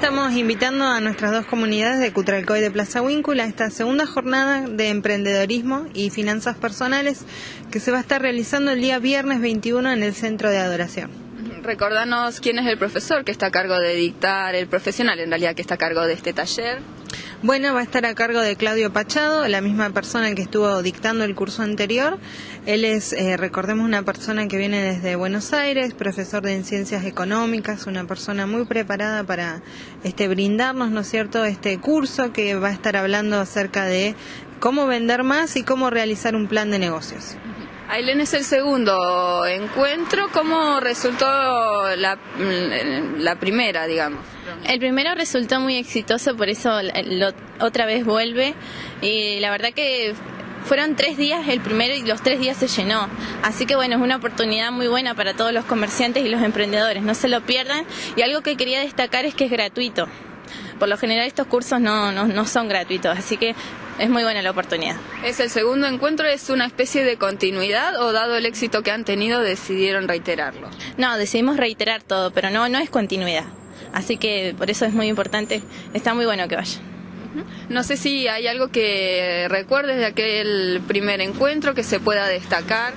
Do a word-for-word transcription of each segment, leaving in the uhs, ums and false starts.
estamos invitando a nuestras dos comunidades de Cutralcó y de Plaza Huíncula a esta segunda jornada de emprendedorismo y finanzas personales que se va a estar realizando el día viernes veintiuno en el Centro de Adoración. Recordanos quién es el profesor que está a cargo de dictar, el profesional en realidad que está a cargo de este taller. Bueno, va a estar a cargo de Claudio Pachado, la misma persona que estuvo dictando el curso anterior. Él es, eh, recordemos, una persona que viene desde Buenos Aires, profesor de Ciencias Económicas, una persona muy preparada para este brindarnos, ¿no es cierto?, este curso que va a estar hablando acerca de cómo vender más y cómo realizar un plan de negocios. Ailén, es el segundo encuentro. ¿Cómo resultó la, la primera, digamos? El primero resultó muy exitoso, por eso lo, otra vez vuelve. Y la verdad que fueron tres días el primero y los tres días se llenó. Así que bueno, es una oportunidad muy buena para todos los comerciantes y los emprendedores. No se lo pierdan. Y algo que quería destacar es que es gratuito. Por lo general estos cursos no, no, no son gratuitos, así que es muy buena la oportunidad. ¿Es el segundo encuentro? ¿Es una especie de continuidad o dado el éxito que han tenido decidieron reiterarlo? No, decidimos reiterar todo, pero no, no es continuidad. Así que por eso es muy importante, está muy bueno que vayan. No sé si hay algo que recuerdes de aquel primer encuentro que se pueda destacar.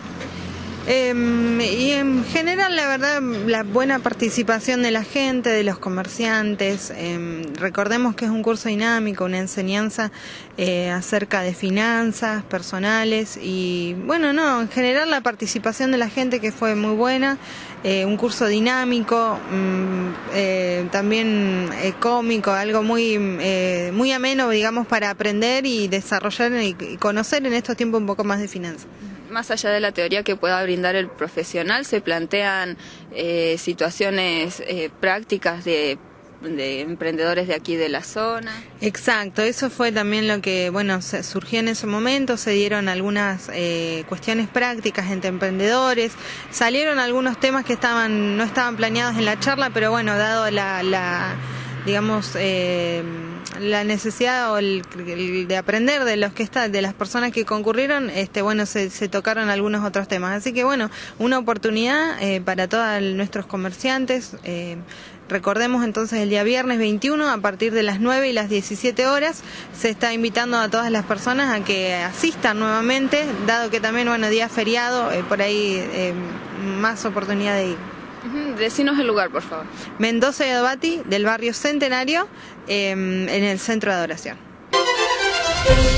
Eh, y en general, la verdad, la buena participación de la gente, de los comerciantes. Eh, recordemos que es un curso dinámico, una enseñanza eh, acerca de finanzas personales y, bueno, no, en general la participación de la gente que fue muy buena. Eh, un curso dinámico, mmm, eh, también eh, cómico, algo muy, eh, muy ameno, digamos, para aprender y desarrollar y, y conocer en estos tiempos un poco más de finanzas. Más allá de la teoría que pueda brindar el profesional, se plantean eh, situaciones eh, prácticas de, de emprendedores de aquí de la zona. Exacto, eso fue también lo que, bueno, se, surgió en ese momento, se dieron algunas eh, cuestiones prácticas entre emprendedores, salieron algunos temas que estaban no estaban planeados en la charla, pero bueno, dado la, la digamos, eh, la necesidad o el, el de aprender de los que está, de las personas que concurrieron, este bueno se, se tocaron algunos otros temas, así que bueno, una oportunidad eh, para todos nuestros comerciantes. eh, recordemos entonces el día viernes veintiuno a partir de las nueve y las diecisiete horas se está invitando a todas las personas a que asistan nuevamente, dado que también, bueno, día feriado, eh, por ahí eh, más oportunidad de ir. Decinos el lugar, por favor. Mendoza y Adobati, del barrio Centenario, eh, en el Centro de Adoración.